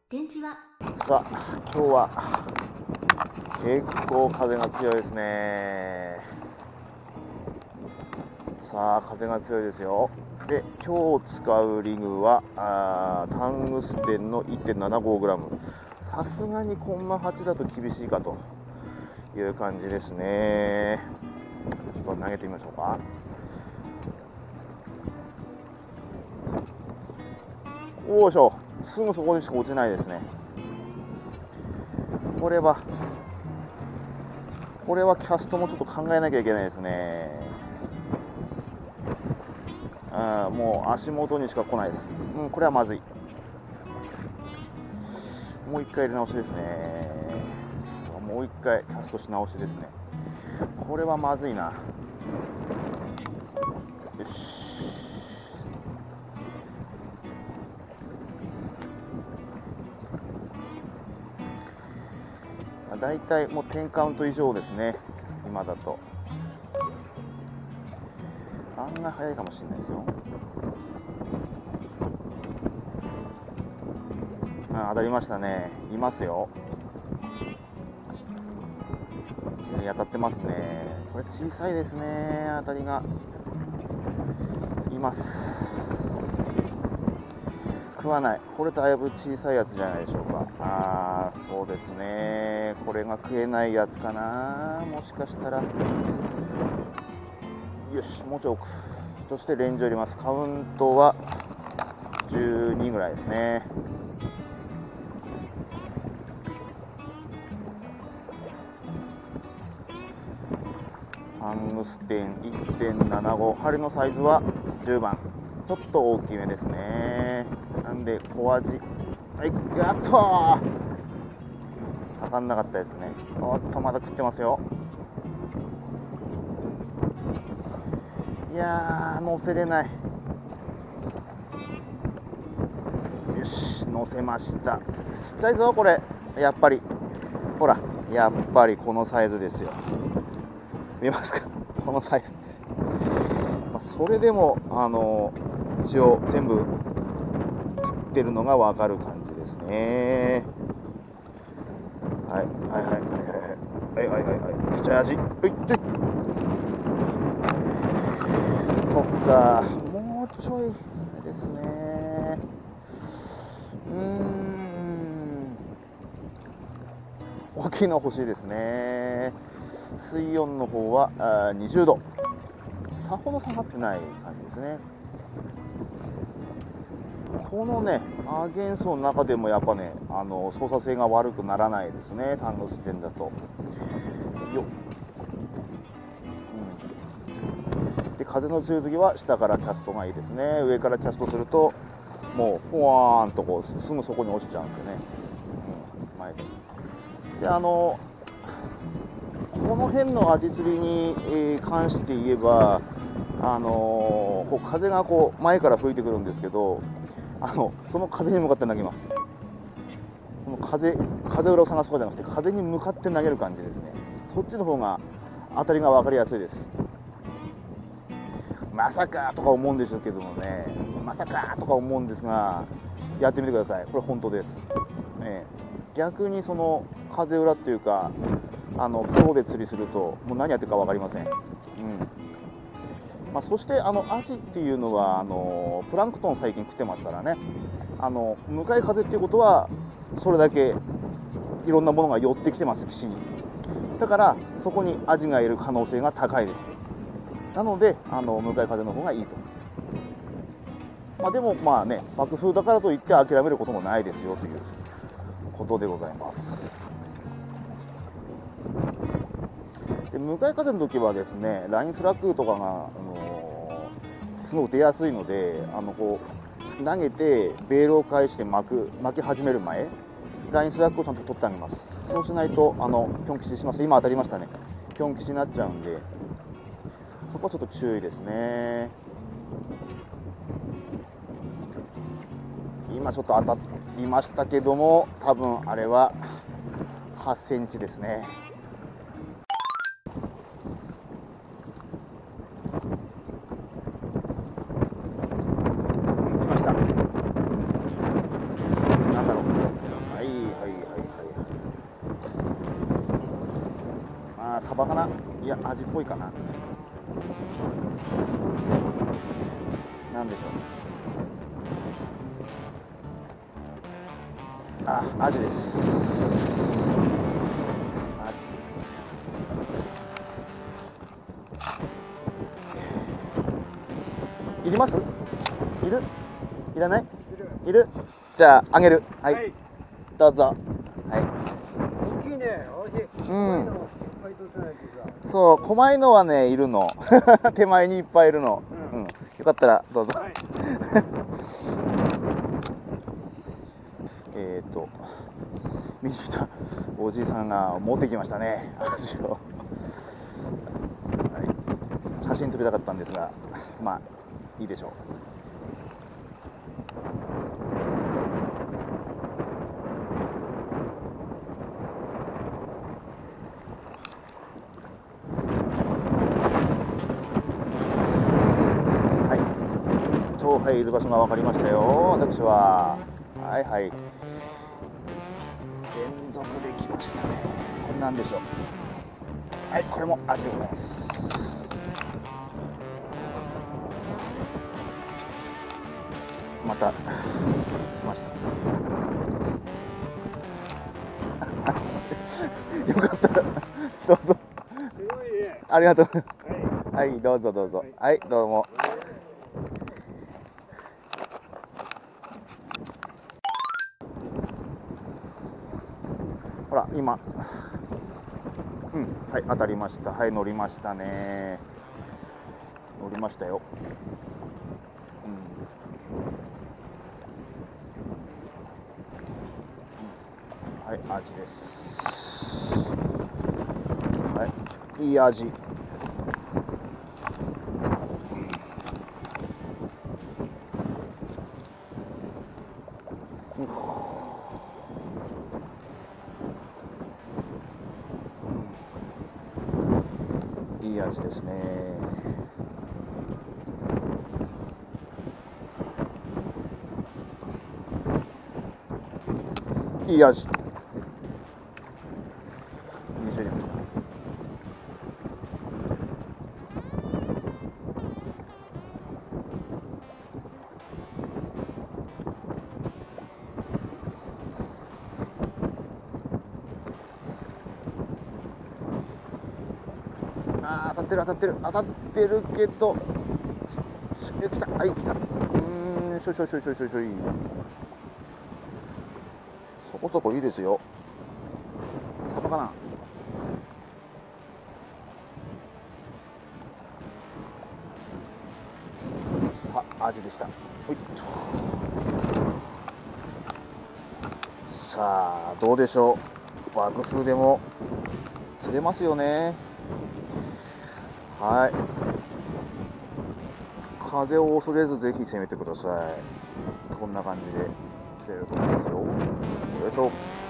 電池はさあ、今日は結構風が強いですね。さあ、風が強いですよ。で、今日使うリグはタングステンの 1.75g。さすがにコンマ8だと厳しいかという感じですね。ちょっと投げてみましょうか。おーしょ、すぐそこにしか落ちないですね。これはキャストもちょっと考えなきゃいけないですね。もう足元にしか来ないです。これはまずい。もう一回入れ直しですね。もう一回キャストし直しですね。これはまずいな。よし。だいたいもう10カウント以上ですね、今だと。案外早いかもしれないですよ。当たりましたね。いますよ。当たってますね。これ小さいですね、当たりが。います。食わない。これだいぶ小さいやつじゃないでしょうか。そうですね。これが食えないやつかな、もしかしたら。よし、もうちょい奥。そしてレンジを入れます。カウントは12ぐらいですね。タングステン 1.75、 針のサイズは10番、ちょっと大きめですね。なんで小味、はい、やっとかかんなかったですね。おっと、まだ食ってますよ。いやー、乗せれない。よし、乗せました。ちっちゃいぞこれ。やっぱりほら、やっぱりこのサイズですよ。見えますか、このサイズ。それでも一応全部切ってるのが分かる感じですね。はいはいはいはいはいはいはいはい、ちっちゃい味、はいはい。そっか、もうちょいですね。大きいの欲しいですね。水温の方は20度、さほど下がってない感じですね。このね、アーゲンソーの中でもやっぱね、操作性が悪くならないですね、タングステンだと。よっ、で、風の強い時は下からキャストがいいですね。上からキャストするともうポワーンとこうすぐそこに落ちちゃうんでね。前でこの辺の味釣りに関して言えば、こう風がこう前から吹いてくるんですけど、その風に向かって投げます。この風裏を探す方じゃなくて、風に向かって投げる感じですね。そっちの方が当たりが分かりやすいです。まさかとか思うんでしょうけどもね、まさかとか思うんですが、やってみてください。これ本当です。逆にその風裏っていうか、プロで釣りするともう何やってるか分かりません。そしてアジっていうのはプランクトン最近食ってますからね。向かい風っていうことはそれだけいろんなものが寄ってきてます、岸に。だからそこにアジがいる可能性が高いです。なので向かい風の方がいいと。でも爆風だからといって諦めることもないですよということでございます。で、向かい風の時はですね、ラインスラックとかが、すごく出やすいので、こう投げてベールを返して巻き始める前、ラインスラックをちゃんと取ってあげます。そうしないとピョン吉します。今当たりましたね。ピョン吉になっちゃうんで、そこはちょっと注意ですね。今ちょっと当たりましたけども、多分あれは8センチですね。来ました。なんだろう。 や、味っぽいかな。なんでしょう。あ、アジです。いります？いる？いらない？いる？じゃあ、あげる。はい。はい、どうぞ。はい。 大きいね、美味しい。 うん。そう、狛犬はね、いるの。手前にいっぱいいるの。うん。よかったら、どうぞ。はい、見に来たおじいさんが持ってきましたね、足を。はい、写真撮りたかったんですが、まあ、いいでしょう。はい、いる場所が分かりましたよ、私は。はいはい。連続できましたね。これなんでしょう。はい、これもアジでございます。また来ました。よかったらどうぞ。ありがとう。はい、どうぞどうぞ。はい、どうも。ほら、今、うん、はい、当たりました。はい、乗りましたね。乗りましたよ。はい、アジです。はい、いい味。いい味ですね。いい味。2種類ました。あー、当たってる当たってる当たってるけど、来た、はい来た。しょいしょいしょいしょいしょいしょい。そこそこいいですよ。サバかな。さあ、アジでした。ほい。さあ、どうでしょう。爆風でも釣れますよね。はい。風を恐れずぜひ攻めてください。こんな感じで釣れると思いますよ。よいしょ。